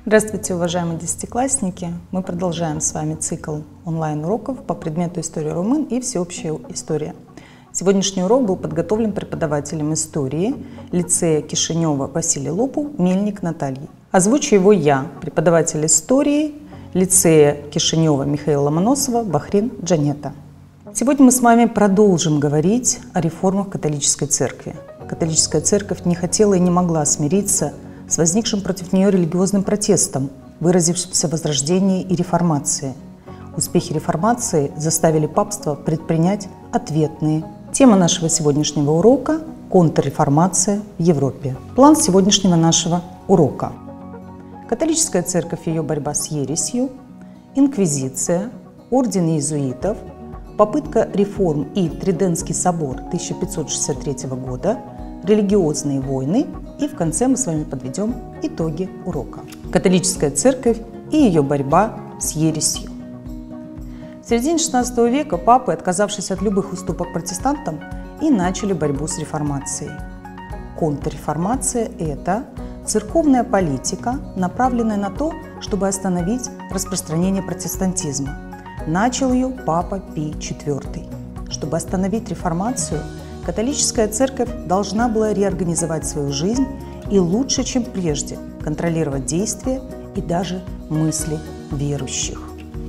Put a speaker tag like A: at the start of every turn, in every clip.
A: Здравствуйте, уважаемые десятиклассники! Мы продолжаем с вами цикл онлайн-уроков по предмету история румын и всеобщая история. Сегодняшний урок был подготовлен преподавателем истории лицея Кишинева Василий Лопу Мельник Натальей. Озвучу его я, преподаватель истории лицея Кишинева Михаила Ломоносова Бахрин Джанета. Сегодня мы с вами продолжим говорить о реформах католической церкви. Католическая церковь не хотела и не могла смириться с возникшим против нее религиозным протестом, выразившимся в возрождении и реформации. Успехи реформации заставили папство предпринять ответные. Тема нашего сегодняшнего урока – контрреформация в Европе. План сегодняшнего нашего урока. Католическая церковь и ее борьба с ересью, инквизиция, орден иезуитов, попытка реформ и Тридентский собор 1563 года, религиозные войны, и в конце мы с вами подведем итоги урока. Католическая церковь и ее борьба с ересью. В середине XVI века папы, отказавшись от любых уступок протестантам, и начали борьбу с реформацией. Контрреформация – это церковная политика, направленная на то, чтобы остановить распространение протестантизма. Начал ее папа Пий IV. Чтобы остановить реформацию, католическая церковь должна была реорганизовать свою жизнь и лучше, чем прежде, контролировать действия и даже мысли верующих.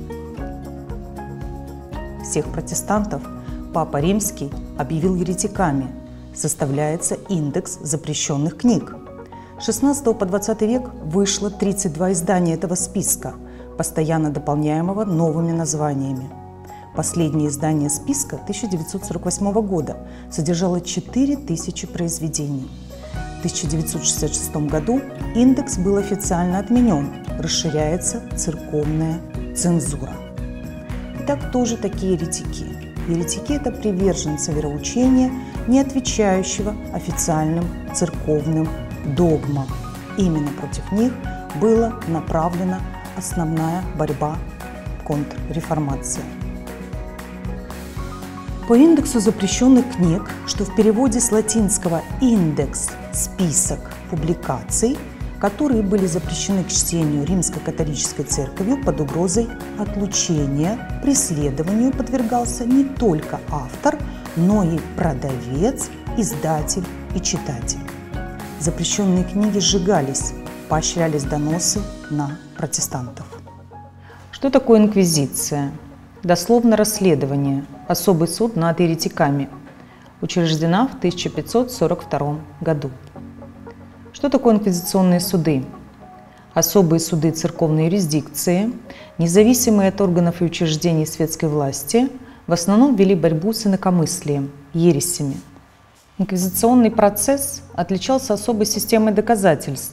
A: Всех протестантов Папа Римский объявил еретиками. Составляется индекс запрещенных книг. С 16 по 20 век вышло 32 издания этого списка, постоянно дополняемого новыми названиями. Последнее издание списка 1948 года содержало 4000 произведений. В 1966 году индекс был официально отменен, расширяется церковная цензура. Итак, кто же такие еретики? Еретики – это приверженцы вероучения, не отвечающего официальным церковным догмам. Именно против них была направлена основная борьба контрреформации. По индексу запрещенных книг, что в переводе с латинского «индекс» – список публикаций, которые были запрещены к чтению Римско-католической церковью под угрозой отлучения, преследованию подвергался не только автор, но и продавец, издатель и читатель. Запрещенные книги сжигались, поощрялись доносы на протестантов. Что такое инквизиция? Дословно расследование, особый суд над еретиками, учреждена в 1542 году. Что такое инквизиционные суды? Особые суды церковной юрисдикции, независимые от органов и учреждений светской власти, в основном вели борьбу с инакомыслием, ересями. Инквизиционный процесс отличался особой системой доказательств.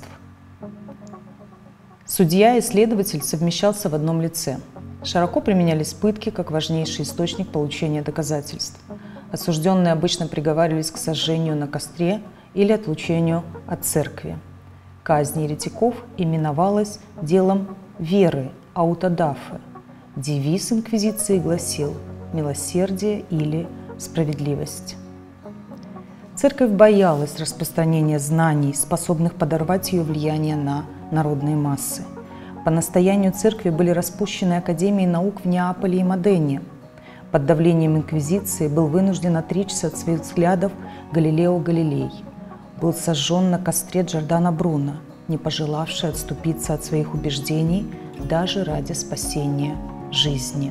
A: Судья и следователь совмещался в одном лице. Широко применялись пытки как важнейший источник получения доказательств. Осужденные обычно приговаривались к сожжению на костре или отлучению от церкви. Казнь еретиков именовалась делом веры, аутодафе. Девиз инквизиции гласил «милосердие» или «справедливость». Церковь боялась распространения знаний, способных подорвать ее влияние на народные массы. По настоянию церкви были распущены академии наук в Неаполе и Модене. Под давлением инквизиции был вынужден отречься от своих взглядов Галилео Галилей. Был сожжен на костре Джордано Бруно, не пожелавший отступиться от своих убеждений даже ради спасения жизни.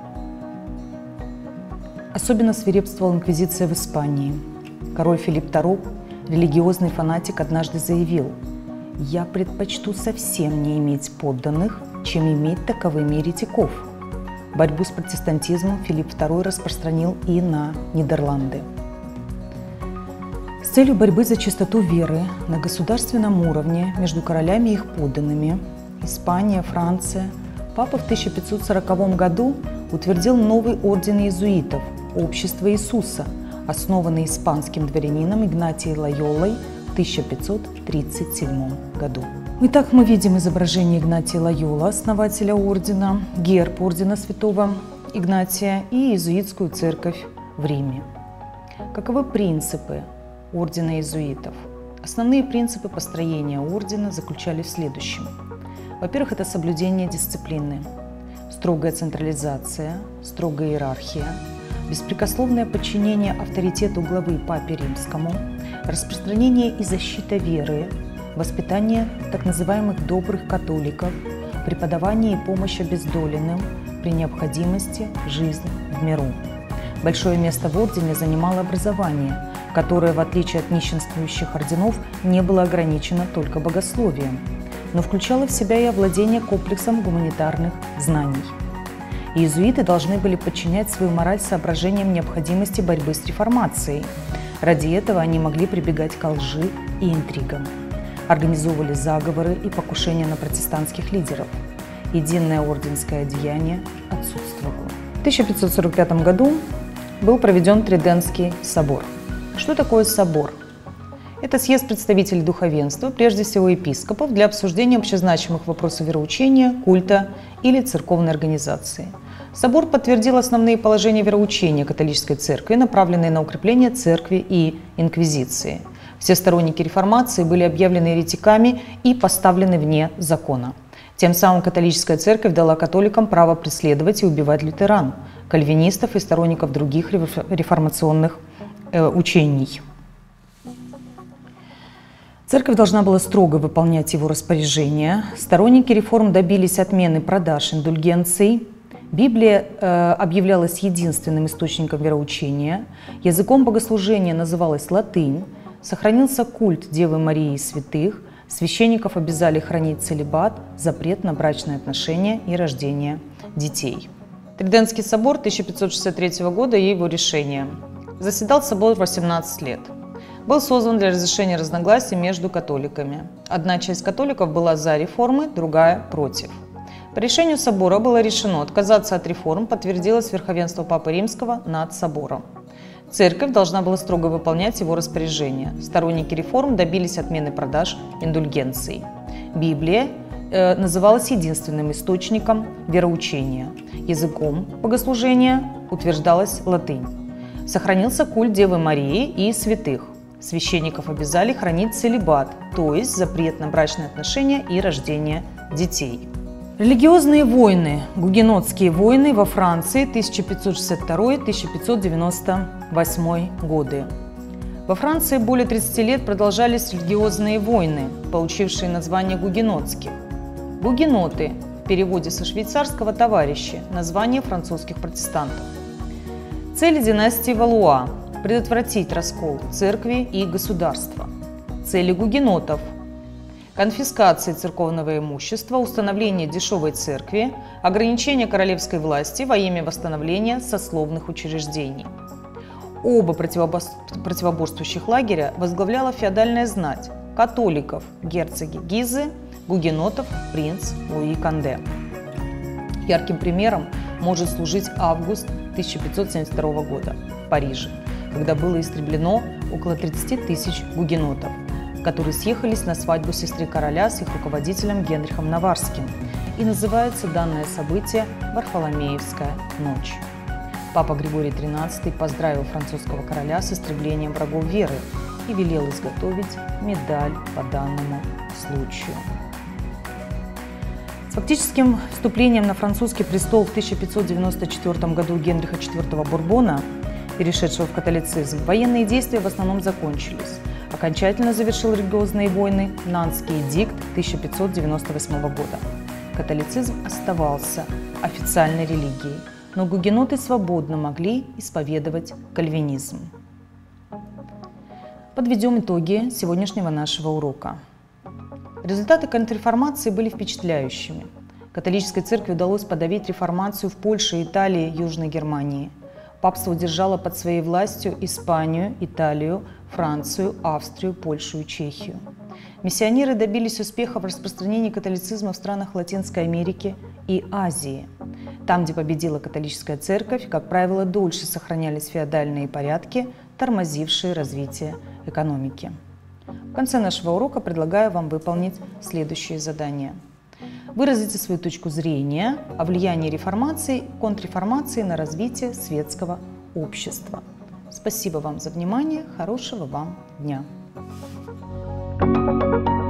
A: Особенно свирепствовала инквизиция в Испании. Король Филипп II, религиозный фанатик, однажды заявил: «Я предпочту совсем не иметь подданных, чем иметь таковыми еретиков». Борьбу с протестантизмом Филипп II распространил и на Нидерланды. С целью борьбы за чистоту веры на государственном уровне между королями и их подданными Испания, Франция, папа в 1540 году утвердил новый орден иезуитов – Общество Иисуса, основанный испанским дворянином Игнатием Лойолой в 1537 году. Итак, мы видим изображение Игнатия Лойола, основателя ордена, герб ордена святого Игнатия и иезуитскую церковь в Риме. Каковы принципы ордена иезуитов? Основные принципы построения ордена заключались в следующем. Во-первых, это соблюдение дисциплины, строгая централизация, строгая иерархия, беспрекословное подчинение авторитету главы Папе Римскому, распространение и защита веры, воспитание так называемых добрых католиков, преподавание и помощь обездоленным, при необходимости жизнь в миру. Большое место в ордене занимало образование, которое, в отличие от нищенствующих орденов, не было ограничено только богословием, но включало в себя и овладение комплексом гуманитарных знаний. Иезуиты должны были подчинять свою мораль соображениям необходимости борьбы с реформацией. Ради этого они могли прибегать к лжи и интригам. Организовывали заговоры и покушения на протестантских лидеров. Единое орденское одеяние отсутствовало. В 1545 году был проведен Тридентский собор. Что такое собор? Это съезд представителей духовенства, прежде всего епископов, для обсуждения общезначимых вопросов вероучения, культа или церковной организации. Собор подтвердил основные положения вероучения католической церкви, направленные на укрепление церкви и инквизиции. Все сторонники реформации были объявлены еретиками и поставлены вне закона. Тем самым католическая церковь дала католикам право преследовать и убивать лютеран, кальвинистов и сторонников других реформационных учений. Церковь должна была строго выполнять его распоряжения. Сторонники реформ добились отмены продаж индульгенций. Библия объявлялась единственным источником вероучения. Языком богослужения называлась латынь. Сохранился культ Девы Марии и святых. Священников обязали хранить целибат, запрет на брачные отношения и рождение детей. Тридентский собор 1563 года и его решение. Заседал собор 18 лет. Был создан для разрешения разногласий между католиками. Одна часть католиков была за реформы, другая – против. По решению собора было решено отказаться от реформ, подтвердилось верховенство Папы Римского над собором. Церковь должна была строго выполнять его распоряжения. Сторонники реформ добились отмены продаж индульгенций. Библия называлась единственным источником вероучения. Языком богослужения утверждалась латынь. Сохранился культ Девы Марии и святых. Священников обязали хранить целибат, то есть запрет на брачные отношения и рождение детей. Религиозные войны, гугенотские войны во Франции 1562-1598 годы. Во Франции более 30 лет продолжались религиозные войны, получившие название гугенотских. Гугеноты в переводе со швейцарского «товарищи», название французских протестантов. Цель династии Валуа – предотвратить раскол церкви и государства. Цели гугенотов – конфискация церковного имущества, установление дешевой церкви, ограничение королевской власти во имя восстановления сословных учреждений. Оба противоборствующих лагеря возглавляла феодальная знать – католиков – герцоги Гизы, гугенотов – принц Луи Канде. Ярким примером может служить август 1572 года в Париже, когда было истреблено около 30 тысяч гугенотов, которые съехались на свадьбу сестры короля с их руководителем Генрихом Наварским, и называется данное событие Варфоломеевская ночь. Папа Григорий XIII поздравил французского короля с истреблением врагов веры и велел изготовить медаль по данному случаю. С фактическим вступлением на французский престол в 1594 году Генриха IV Бурбона, перешедшего в католицизм, военные действия в основном закончились. Окончательно завершил религиозные войны Нанский эдикт 1598 года. Католицизм оставался официальной религией, но гугеноты свободно могли исповедовать кальвинизм. Подведем итоги сегодняшнего нашего урока. Результаты контрреформации были впечатляющими. Католической церкви удалось подавить реформацию в Польше, Италии, Южной Германии. Папство удержало под своей властью Испанию, Италию, Францию, Австрию, Польшу и Чехию. Миссионеры добились успеха в распространении католицизма в странах Латинской Америки и Азии. Там, где победила католическая церковь, как правило, дольше сохранялись феодальные порядки, тормозившие развитие экономики. В конце нашего урока предлагаю вам выполнить следующие задания. Выразите свою точку зрения о влиянии реформации и контрреформации на развитие светского общества. Спасибо вам за внимание, хорошего вам дня!